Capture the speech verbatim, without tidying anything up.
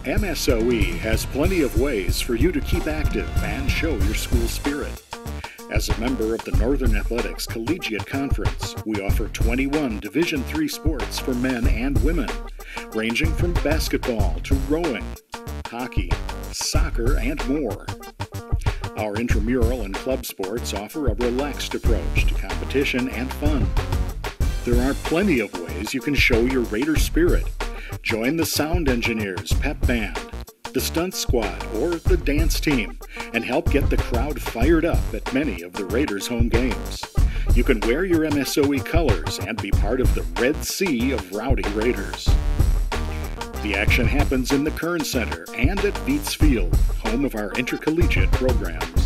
M S O E has plenty of ways for you to keep active and show your school spirit. As a member of the Northern Athletics Collegiate Conference, we offer twenty-one Division three sports for men and women, ranging from basketball to rowing, hockey, soccer, and more. Our intramural and club sports offer a relaxed approach to competition and fun. There are plenty of ways you can show your Raider spirit. Join the Sound Engineers Pep Band, the Stunt Squad, or the dance team, and help get the crowd fired up at many of the Raiders' home games. You can wear your M S O E colors and be part of the Red Sea of Rowdy Raiders. The action happens in the Kern Center and at Beats Field, home of our intercollegiate programs.